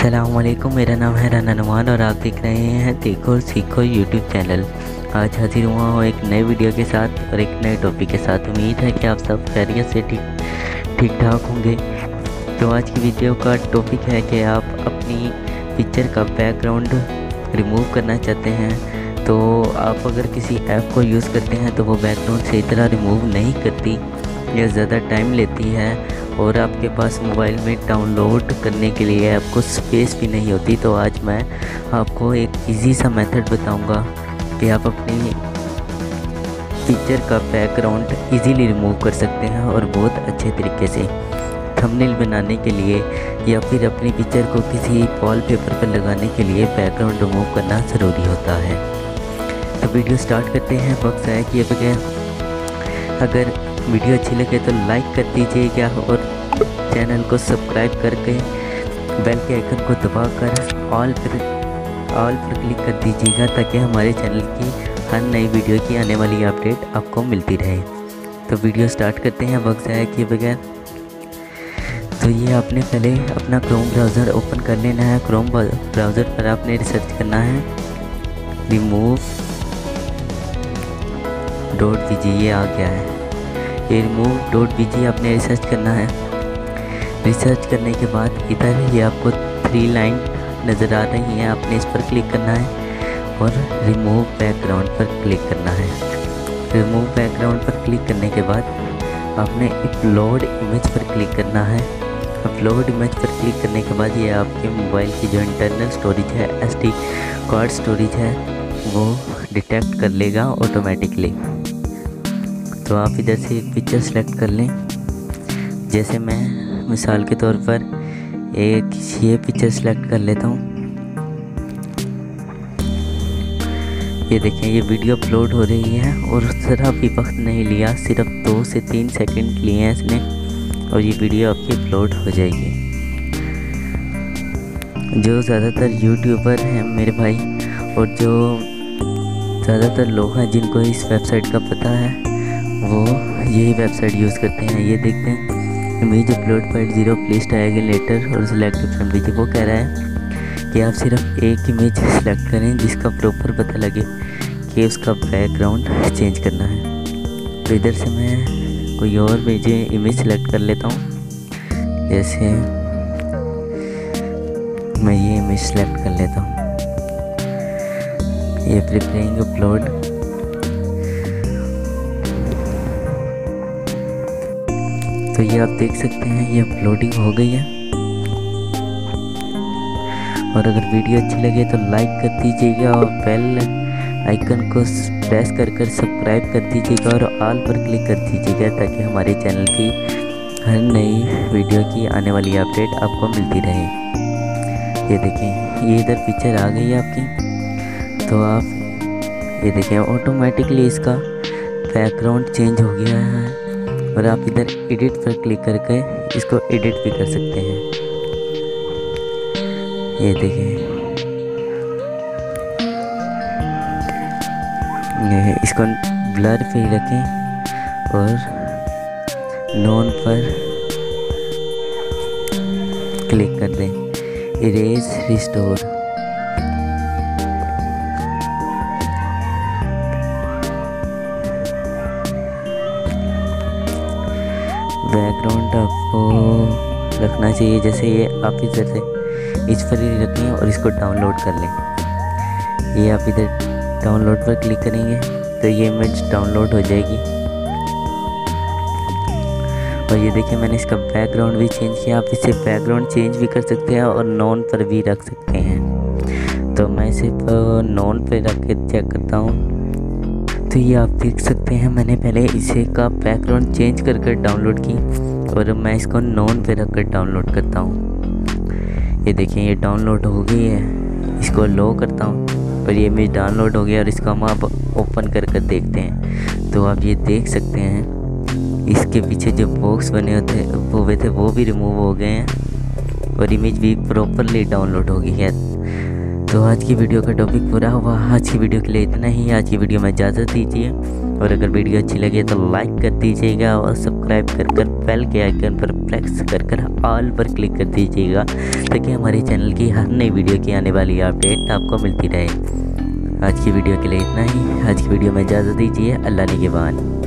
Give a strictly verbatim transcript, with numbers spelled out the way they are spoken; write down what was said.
अस्सलामुअलैकुम, मेरा नाम है राना नुमान और आप देख रहे हैं देखो और सीखो यूट्यूब चैनल। आज हाजिर हुआ हूँ एक नए वीडियो के साथ और एक नए टॉपिक के साथ। उम्मीद है कि आप सब खैरियत से ठीक ठीक ठाक होंगे। तो आज की वीडियो का टॉपिक है कि आप अपनी पिक्चर का बैकग्राउंड रिमूव करना चाहते हैं। तो आप अगर किसी ऐप को यूज़ करते हैं तो वो बैकग्राउंड सही तरह रिमूव नहीं करती या ज़्यादा टाइम लेती है और आपके पास मोबाइल में डाउनलोड करने के लिए आपको स्पेस भी नहीं होती। तो आज मैं आपको एक इजी सा मेथड बताऊंगा कि आप अपनी पिक्चर का बैकग्राउंड इजीली रिमूव कर सकते हैं और बहुत अच्छे तरीके से। थंबनेल बनाने के लिए या फिर अपनी पिक्चर को किसी वॉलपेपर पर लगाने के लिए बैकग्राउंड रिमूव करना ज़रूरी होता है। तो वीडियो स्टार्ट करते हैं। वक्त है कि अगर वीडियो अच्छी लगे तो लाइक कर दीजिएगा और चैनल को सब्सक्राइब करके बेल के आइकन को दबाकर ऑल पर ऑल पर क्लिक कर दीजिएगा ताकि हमारे चैनल की हर नई वीडियो की आने वाली अपडेट आपको मिलती रहे। तो वीडियो स्टार्ट करते हैं वक्त ज़ाया किए बगैर। तो ये आपने पहले अपना क्रोम ब्राउज़र ओपन कर लेना है। क्रोम ब्राउज़र पर आपने रिसर्च करना है रिमूव डॉट वी जी। ये आ गया है, ये रिमूव डॉट वी जी आपने रिसर्च करना है। रिसर्च करने के बाद इधर ये आपको थ्री लाइन नज़र आ रही हैं, आपने इस पर क्लिक करना है और रिमूव बैकग्राउंड पर क्लिक करना है। रिमूव बैकग्राउंड पर क्लिक करने के बाद आपने अपलोड इमेज पर क्लिक करना है। अपलोड इमेज पर क्लिक करने के बाद ये आपके मोबाइल की जो इंटरनल स्टोरेज है, एस डी कार्ड स्टोरेज है, वो डिटेक्ट कर लेगा ऑटोमेटिकली। तो आप इधर से एक पिक्चर सेलेक्ट कर लें। जैसे मैं मिसाल के तौर पर एक ये पिक्चर सेलेक्ट कर लेता हूँ। ये देखें, ये वीडियो अपलोड हो रही है और ज़रा भी वक्त नहीं लिया, सिर्फ दो से तीन सेकंड लिए हैं इसने और ये वीडियो आपकी अपलोड हो जाएगी। जो ज़्यादातर यूट्यूबर हैं मेरे भाई और जो ज़्यादातर लोग हैं जिनको इस वेबसाइट का पता है वो यही वेबसाइट यूज़ करते हैं। ये देखते हैं image upload point zero please टाइग लेटर और सिलेक्ट फ्रॉम वीडियो। वो कह रहा है कि आप सिर्फ एक इमेज सेलेक्ट करें जिसका प्रॉपर पता लगे कि उसका बैकग्राउंड चेंज करना है। तो इधर से मैं कोई और मुझे इमेज सेलेक्ट कर लेता हूँ। जैसे मैं ये इमेज सेलेक्ट कर लेता हूँ। ये प्रिपेयरिंग अपलोड। तो ये आप देख सकते हैं ये अपलोडिंग हो गई है। और अगर वीडियो अच्छी लगे तो लाइक कर दीजिएगा और बेल आइकन को प्रेस कर कर सब्सक्राइब कर दीजिएगा और ऑल पर क्लिक कर दीजिएगा ताकि हमारे चैनल की हर नई वीडियो की आने वाली अपडेट आपको मिलती रहे। ये देखें, ये इधर पिक्चर आ गई है आपकी। तो आप ये देखें ऑटोमेटिकली इसका बैकग्राउंड चेंज हो गया है और आप इधर एडिट पर क्लिक करके इसको एडिट भी कर सकते हैं। ये देखें, ये इसको ब्लर पे रखें और नॉन पर क्लिक कर दें। Erase restore. बैकग्राउंड आपको रखना चाहिए जैसे ये आप इधर से इस पर ही रखें और इसको डाउनलोड कर लें। ये आप इधर डाउनलोड पर क्लिक करेंगे तो ये इमेज डाउनलोड हो जाएगी। और ये देखिए मैंने इसका बैकग्राउंड भी चेंज किया। आप इसे बैकग्राउंड चेंज भी कर सकते हैं और नॉन पर भी रख सकते हैं। तो मैं इसे नॉन पर रख के चेक करता हूँ। तो ये आप देख सकते हैं मैंने पहले इसे का बैकग्राउंड चेंज कर कर डाउनलोड की और मैं इसको नॉन पे रख कर डाउनलोड करता हूँ। ये देखें ये डाउनलोड हो गई है। इसको लो करता हूँ और ये इमेज डाउनलोड हो गया और इसको हम अब ओपन कर कर देखते हैं। तो आप ये देख सकते हैं इसके पीछे जो बॉक्स बने होते हुए थे वो भी रिमूव हो गए हैं और इमेज भी प्रॉपरली डाउनलोड हो गई है। तो आज की वीडियो का टॉपिक पूरा हुआ। आज की वीडियो के लिए इतना ही। आज की वीडियो में इजाज़त दीजिए, और अगर वीडियो अच्छी लगे तो लाइक कर दीजिएगा और सब्सक्राइब कर कर बेल के आइकन पर प्रेस कर कर ऑल पर क्लिक कर दीजिएगा, ताकि हमारे चैनल की हर नई वीडियो की आने वाली अपडेट आपको मिलती रहे। आज की वीडियो के लिए इतना ही। आज की वीडियो में इजाज़त दीजिए। अल्लाह निगहबान।